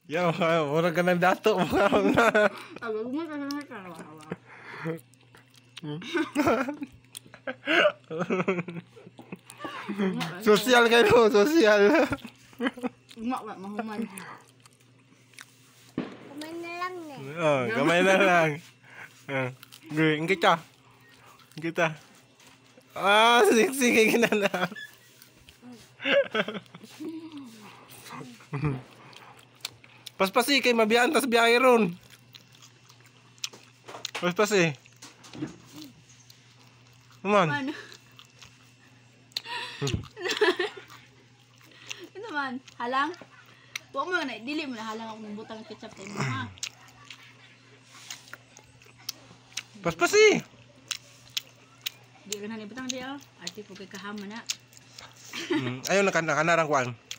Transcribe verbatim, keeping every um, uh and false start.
Ya, orang kena datuk muka na. Agak gue kan mereka awal. Sosial kan lo, sosial. Mak gak mau main. Kumain na lang nih. Oh, kamay na lang. Ah, gue kita. Kita. Ah, sige na na. Paspasi kay mabiyaan tas biyahe ron. Paspasi. Naman. Ano? Ito man, halang. Huwag mo na, dili mo na halang ako ng butang ketchup tayo mo ha. Paspasi. Di ka na ni butang di oh. Arte po kay kahama na. Hmm, ayaw na kanarang kuan.